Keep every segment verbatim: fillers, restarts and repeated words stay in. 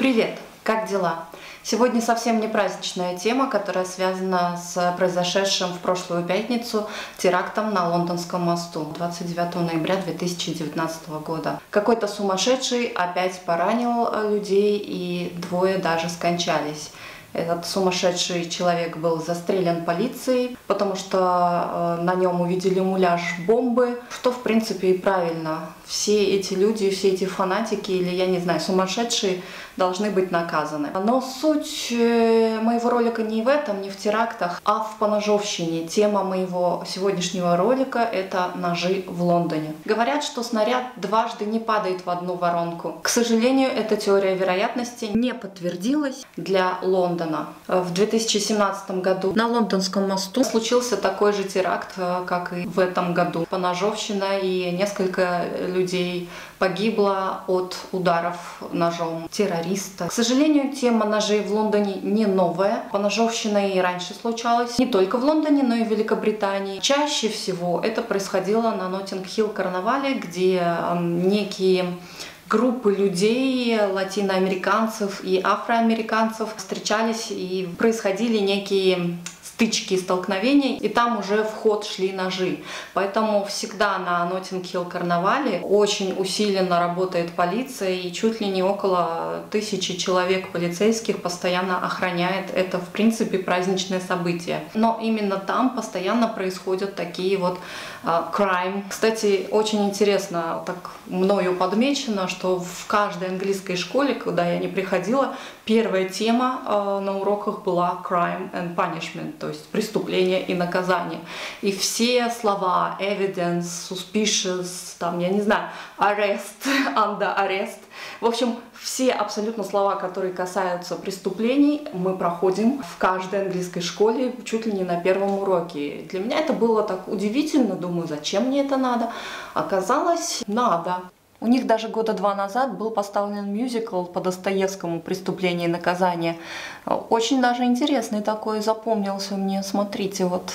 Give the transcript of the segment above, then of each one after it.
Привет! Как дела? Сегодня совсем не праздничная тема, которая связана с произошедшим в прошлую пятницу терактом на Лондонском мосту двадцать девятого ноября две тысячи девятнадцатого года. Какой-то сумасшедший опять поранил людей, и двое даже скончались. Этот сумасшедший человек был застрелен полицией, потому что на нем увидели муляж бомбы, что в принципе и правильно. Все эти люди, все эти фанатики или, я не знаю, сумасшедшие должны быть наказаны. Но суть моего ролика не в этом, не в терактах, а в поножовщине. Тема моего сегодняшнего ролика – это ножи в Лондоне. Говорят, что снаряд дважды не падает в одну воронку. К сожалению, эта теория вероятности не подтвердилась для Лондона. В две тысячи семнадцатом году на Лондонском мосту случился такой же теракт, как и в этом году. Поножовщина, и несколько людей погибло от ударов ножом террориста. К сожалению, тема ножей в Лондоне не новая. Поножовщина и раньше случалась не только в Лондоне, но и в Великобритании. Чаще всего это происходило на Ноттинг-Хилл карнавале, где некие группы людей, латиноамериканцев и афроамериканцев встречались, и происходили некие стычки, столкновения, и там уже в ход шли ножи. Поэтому всегда на Ноттинг-Хилл карнавале очень усиленно работает полиция, и чуть ли не около тысячи человек полицейских постоянно охраняет это, в принципе, праздничное событие. Но именно там постоянно происходят такие вот uh, crime. Кстати, очень интересно, так мною подмечено, что в каждой английской школе, куда я не приходила, первая тема uh, на уроках была crime and punishment, то есть преступление и наказание. И все слова evidence, suspicious, там, я не знаю, arrest, under arrest. В общем, все абсолютно слова, которые касаются преступлений, мы проходим в каждой английской школе чуть ли не на первом уроке. Для меня это было так удивительно, думаю, зачем мне это надо? Оказалось, надо. У них даже года два назад был поставлен мюзикл по Достоевскому «Преступление и наказание». Очень даже интересный такой, запомнился мне. Смотрите, вот.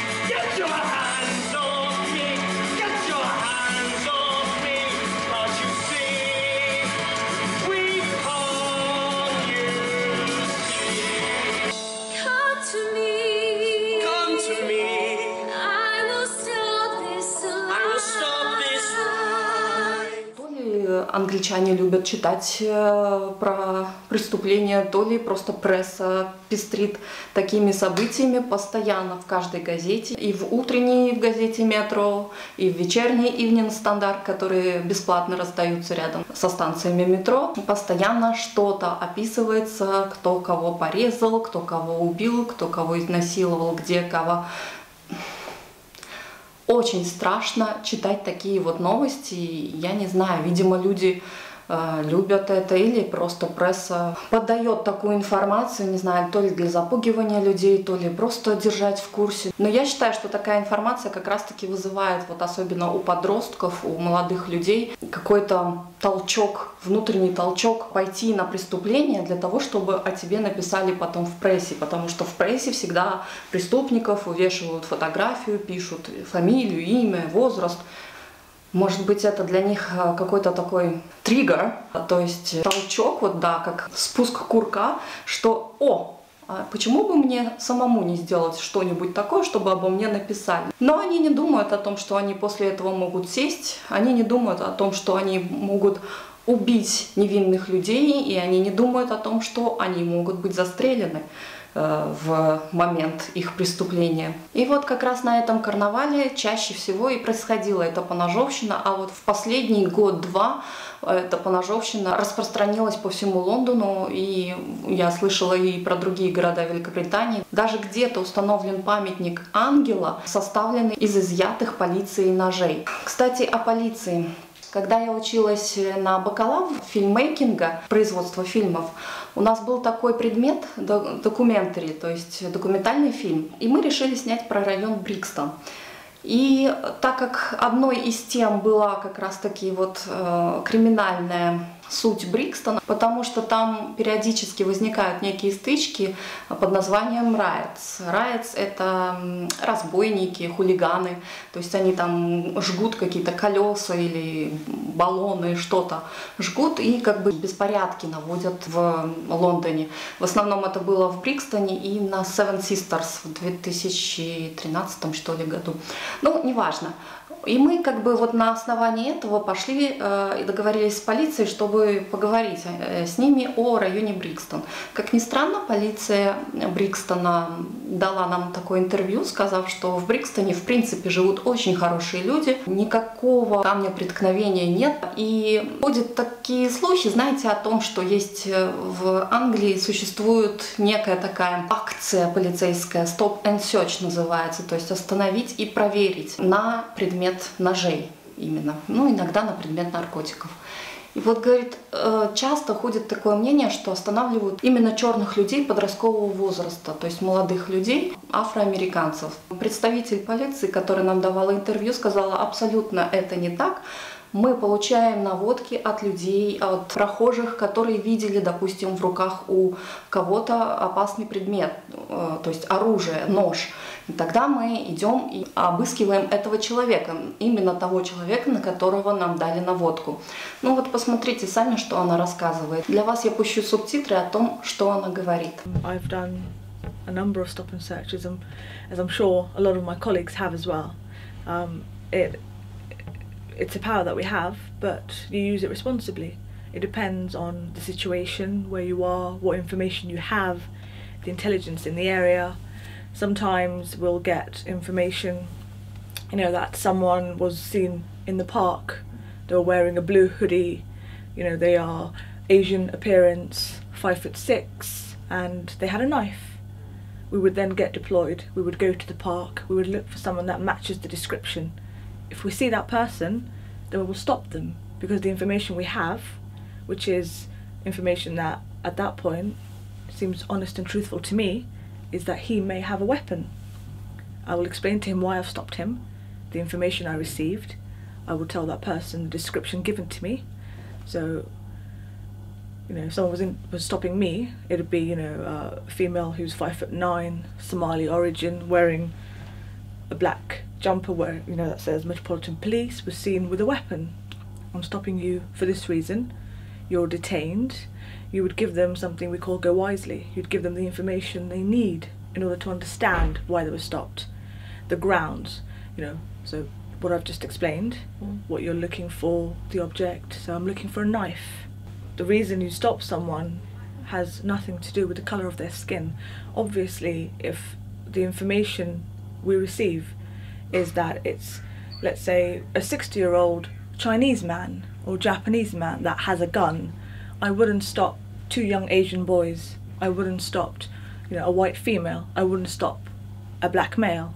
Англичане любят читать про преступления, то ли просто пресса пестрит такими событиями постоянно в каждой газете. И в утренней в газете «Метро», и в вечерней «Evening Standard», которые бесплатно раздаются рядом со станциями метро. Постоянно что-то описывается, кто кого порезал, кто кого убил, кто кого изнасиловал, где кого... Очень страшно читать такие вот новости. Я не знаю, видимо, люди э, любят это, или просто пресса подает такую информацию, не знаю, то ли для запугивания людей, то ли просто держать в курсе. Но я считаю, что такая информация как раз-таки вызывает, вот особенно у подростков, у молодых людей, какой-то толчок, внутренний толчок пойти на преступление для того, чтобы о тебе написали потом в прессе, потому что в прессе всегда преступников увешивают фотографию, пишут фамилию, имя, возраст. Может быть, это для них какой-то такой триггер, то есть толчок, вот да, как спуск курка, что «О! А почему бы мне самому не сделать что-нибудь такое, чтобы обо мне написали?» Но они не думают о том, что они после этого могут сесть, они не думают о том, что они могут убить невинных людей, и они не думают о том, что они могут быть застрелены э, в момент их преступления. И вот как раз на этом карнавале чаще всего и происходила эта поножовщина, а вот в последний год-два эта поножовщина распространилась по всему Лондону, и я слышала и про другие города Великобритании. Даже где-то установлен памятник ангела, составленный из изъятых полицией ножей. Кстати, о полиции. Когда я училась на бакалавр фильммейкинга, производства фильмов, у нас был такой предмет документари, то есть документальный фильм, и мы решили снять про район Брикстон. И так как одной из тем была как раз-таки вот э, криминальная суть Брикстона, потому что там периодически возникают некие стычки под названием riots. Riots — это разбойники, хулиганы, то есть они там жгут какие-то колеса или баллоны, что-то жгут и как бы беспорядки наводят в Лондоне. В основном это было в Брикстоне и на Seven Sisters в две тысячи тринадцатом, что ли, году. Ну, неважно. И мы как бы вот на основании этого пошли э, и договорились с полицией, чтобы поговорить э, с ними о районе Брикстон. Как ни странно, полиция Брикстона дала нам такое интервью, сказав, что в Брикстоне в принципе живут очень хорошие люди, никакого камня преткновения нет. И ходят такие слухи, знаете, о том, что есть в Англии существует некая такая акция полицейская, Stop and Search называется, то есть остановить и проверить на предмет ножей именно, ну иногда на предмет наркотиков. И вот, говорит, часто ходит такое мнение, что останавливают именно черных людей подросткового возраста, то есть молодых людей, афроамериканцев. Представитель полиции, который нам давал интервью, сказала: абсолютно это не так. Мы получаем наводки от людей, от прохожих, которые видели, допустим, в руках у кого-то опасный предмет, то есть оружие, нож. И тогда мы идем и обыскиваем этого человека, именно того человека, на которого нам дали наводку. Ну вот посмотрите сами, что она рассказывает. Для вас я пущу субтитры о том, что она говорит. I've done a number of stop and searches, and as I'm sure a lot of my colleagues have as well. Um, it It's a power that we have, but you use it responsibly. It depends on the situation, where you are, what information you have, the intelligence in the area. Sometimes we'll get information, you know, that someone was seen in the park, they were wearing a blue hoodie, you know, they are Asian appearance, five foot six, and they had a knife. We would then get deployed, we would go to the park, we would look for someone that matches the description. If we see that person, then we will stop them, because the information we have, which is information that at that point seems honest and truthful to me, is that he may have a weapon. I will explain to him why I've stopped him, the information I received. I will tell that person the description given to me. So, you know, if someone was in, was stopping me, it would be, you know, a female who's five foot nine, Somali origin, wearing a black jumper where, you know, that says Metropolitan Police, was seen with a weapon. I'm stopping you for this reason. You're detained. You would give them something we call go wisely. You'd give them the information they need in order to understand why they were stopped. The grounds, you know, so what I've just explained, mm. what you're looking for, the object. So I'm looking for a knife. The reason you stop someone has nothing to do with the colour of their skin. Obviously, if the information we receive is that it's, let's say, a sixty year old Chinese man or Japanese man that has a gun, I wouldn't stop two young Asian boys. I wouldn't stop, you know, a white female. I wouldn't stop a black male.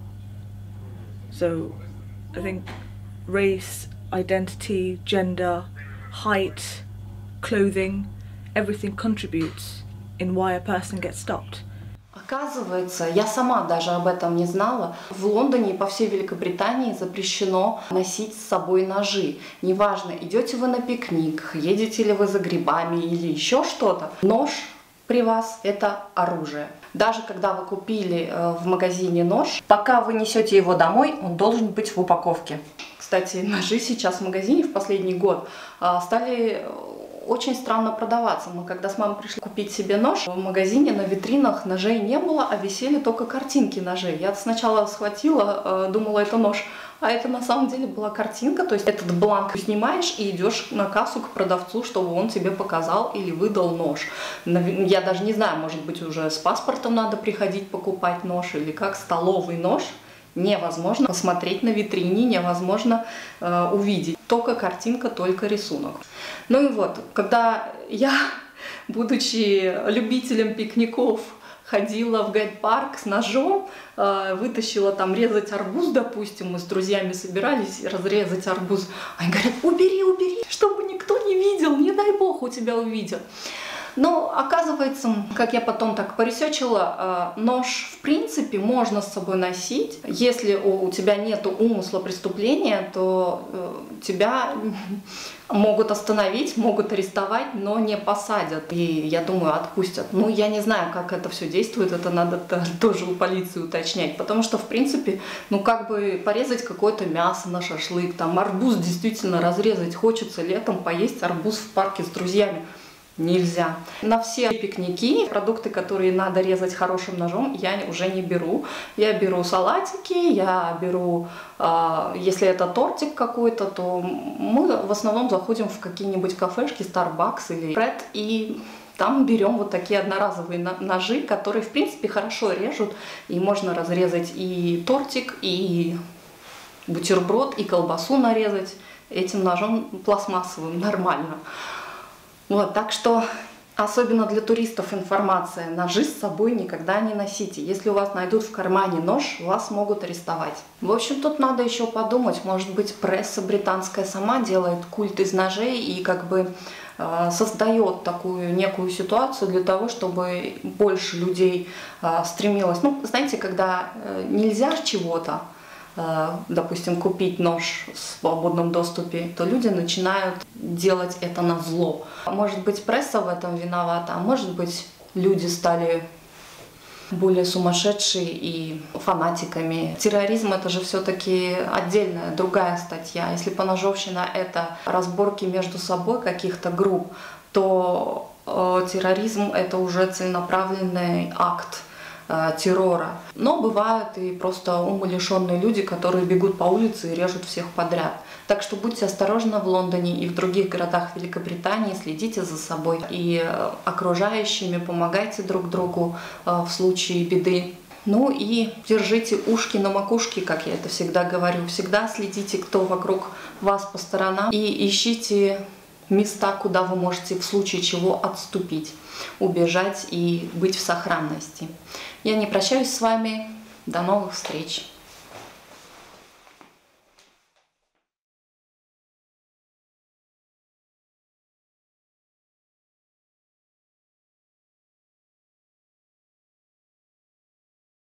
So I think race, identity, gender, height, clothing, everything contributes in why a person gets stopped. Оказывается, я сама даже об этом не знала. В Лондоне и по всей Великобритании запрещено носить с собой ножи. Неважно, идете вы на пикник, едете ли вы за грибами или еще что-то. Нож при вас — это оружие. Даже когда вы купили в магазине нож, пока вы несете его домой, он должен быть в упаковке. Кстати, ножи сейчас в магазине в последний год стали очень странно продаваться. Мы когда с мамой пришли купить себе нож, в магазине на витринах ножей не было, а висели только картинки ножей. Я сначала схватила, думала, это нож, а это на самом деле была картинка, то есть этот бланк снимаешь и идешь на кассу к продавцу, чтобы он тебе показал или выдал нож. Я даже не знаю, может быть, уже с паспортом надо приходить покупать нож, или как столовый нож. Невозможно посмотреть на витрине, невозможно э, увидеть. Только картинка, только рисунок. Ну и вот, когда я, будучи любителем пикников, ходила в гайд-парк с ножом, э, вытащила там резать арбуз, допустим, мы с друзьями собирались разрезать арбуз, они говорят: убери, убери, чтобы никто не видел, не дай бог у тебя увидел. Но оказывается, как я потом так поресечила, нож в принципе можно с собой носить. Если у тебя нет умысла преступления, то тебя могут остановить, могут арестовать, но не посадят. И, я думаю, отпустят. Ну, я не знаю, как это все действует, это надо тоже у полиции уточнять. Потому что, в принципе, ну, как бы порезать какое-то мясо на шашлык, там арбуз действительно разрезать хочется, летом поесть арбуз в парке с друзьями. Нельзя. На все пикники продукты, которые надо резать хорошим ножом, я уже не беру. Я беру салатики, я беру, э, если это тортик какой-то, то мы в основном заходим в какие-нибудь кафешки, Starbucks или Fred, и там берем вот такие одноразовые ножи, которые в принципе хорошо режут, и можно разрезать и тортик, и бутерброд, и колбасу нарезать этим ножом пластмассовым нормально. Вот, так что, особенно для туристов информация, ножи с собой никогда не носите. Если у вас найдут в кармане нож, вас могут арестовать. В общем, тут надо еще подумать, может быть, пресса британская сама делает культ из ножей и как бы э, создает такую некую ситуацию для того, чтобы больше людей э, стремилось. Ну, знаете, когда э, нельзя чего-то, допустим, купить нож в свободном доступе, то люди начинают делать это на зло. Может быть, пресса в этом виновата, а может быть, люди стали более сумасшедшие и фанатиками. Терроризм — это же все-таки отдельная, другая статья. Если поножовщина — это разборки между собой каких-то групп, то э, терроризм — это уже целенаправленный акт террора. Но бывают и просто умалишенные люди, которые бегут по улице и режут всех подряд. Так что будьте осторожны в Лондоне и в других городах Великобритании, следите за собой и окружающими, помогайте друг другу в случае беды. Ну и держите ушки на макушке, как я это всегда говорю. Всегда следите, кто вокруг вас по сторонам, и ищите места, куда вы можете в случае чего отступить, убежать и быть в сохранности. Я не прощаюсь с вами. До новых встреч!